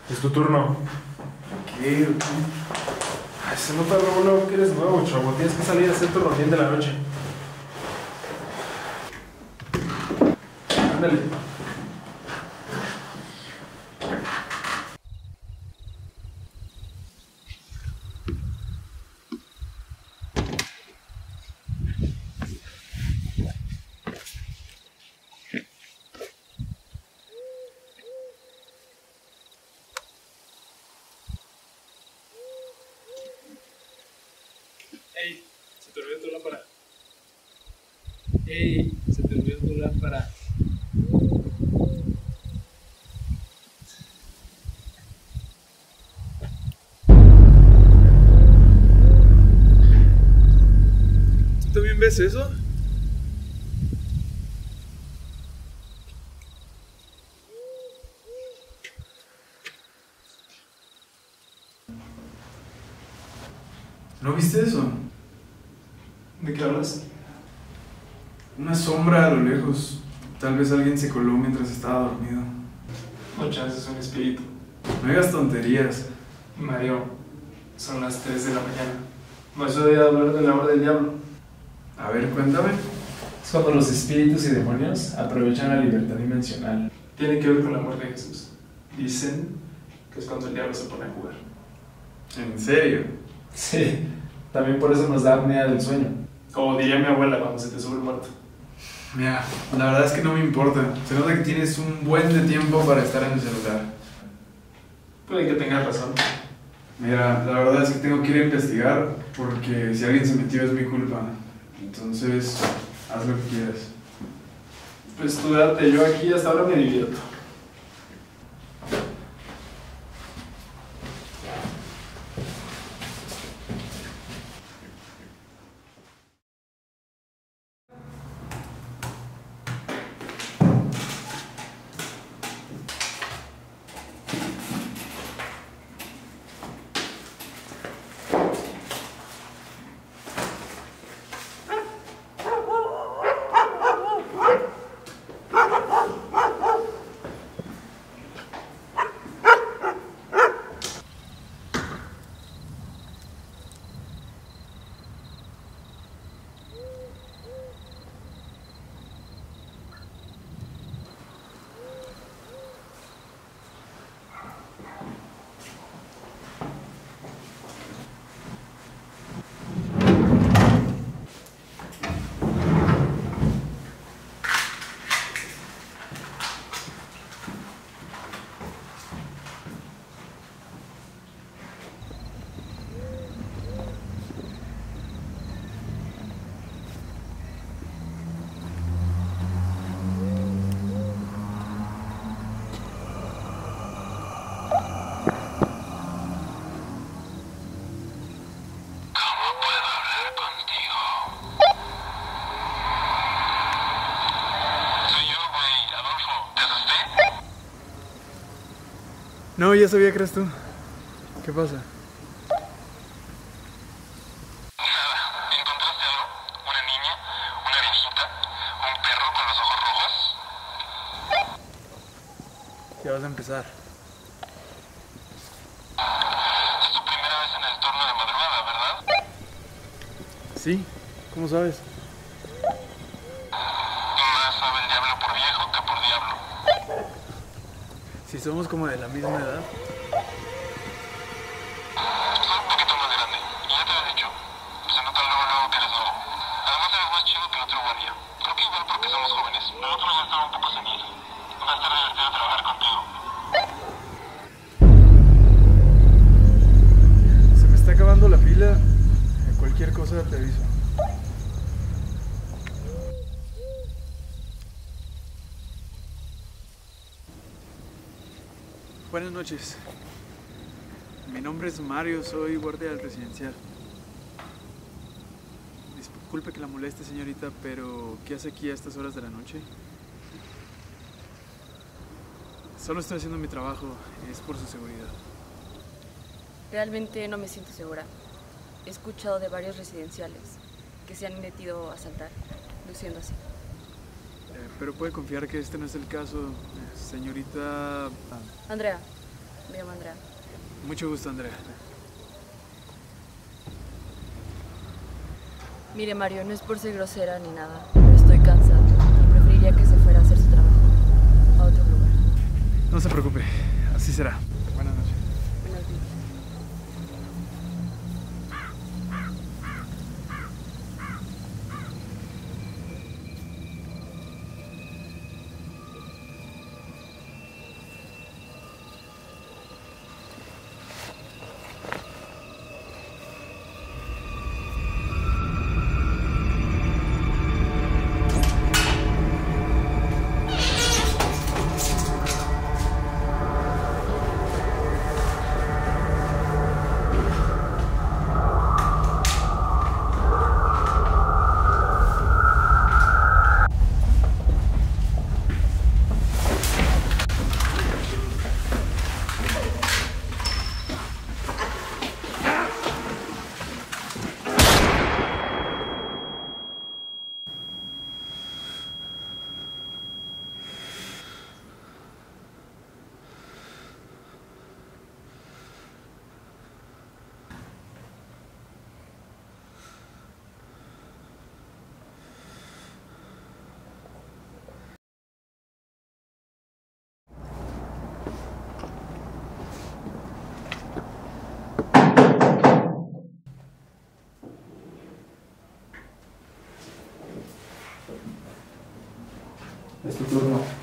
Es tu turno. ¿Qué? Ay, se nota luego que eres nuevo, chavo. Tienes que salir a hacer tu rondín de la noche. Ándale. Ey, se te olvidó tu lámpara. Ey, se te olvidó tu lámpara. ¿Tú también ves eso? ¿No viste eso? ¿De qué hablas? Una sombra a lo lejos. Tal vez alguien se coló mientras estaba dormido. No chances, es un espíritu. No hagas tonterías. Mario, son las 3 de la mañana. No es hora de hablar de la hora del diablo. A ver, cuéntame. Es cuando los espíritus y demonios aprovechan la libertad dimensional. Tiene que ver con la muerte de Jesús. Dicen que es cuando el diablo se pone a jugar. ¿En serio? Sí, también por eso nos da apnea del sueño. Como diría mi abuela cuando se te sube el muerto. Mira, la verdad es que no me importa. Se nota que tienes un buen de tiempo para estar en el celular. Puede que tengas razón. Mira, la verdad es que tengo que ir a investigar porque si alguien se metió es mi culpa. Entonces, haz lo que quieras. Pues tú date, yo aquí hasta ahora me divierto. No, ya sabía que eras tú. ¿Qué pasa? Nada. ¿Encontraste algo? ¿Una niña? ¿Una viejita? ¿Un perro con los ojos rojos? Ya vas a empezar. Es tu primera vez en el turno de madrugada, ¿verdad? ¿Sí? ¿Cómo sabes? Más sabe el diablo por viejo que por diablo. Si somos como de la misma edad. Soy un poquito más grande, ya te lo he dicho. Se nota luego que eres nuevo. Además eres más chido que el otro guardia. Creo que igual porque somos jóvenes. El otro ya estaba un poco senil. Va a estar divertido trabajar contigo. Se me está acabando la pila. Cualquier cosa te aviso. Buenas noches. Mi nombre es Mario, soy guardia del residencial. Disculpe que la moleste, señorita, pero ¿qué hace aquí a estas horas de la noche? Solo estoy haciendo mi trabajo, es por su seguridad. Realmente no me siento segura. He escuchado de varios residenciales que se han metido a asaltar, luciendo así. Pero puede confiar que este no es el caso, señorita... Andrea, Me llamo Andrea. Mucho gusto, Andrea. Mire, Mario, no es por ser grosera ni nada, pero estoy cansada. Preferiría que se fuera a hacer su trabajo a otro lugar. No se preocupe, así será. Buenas noches. Buenos días. Es tu turno.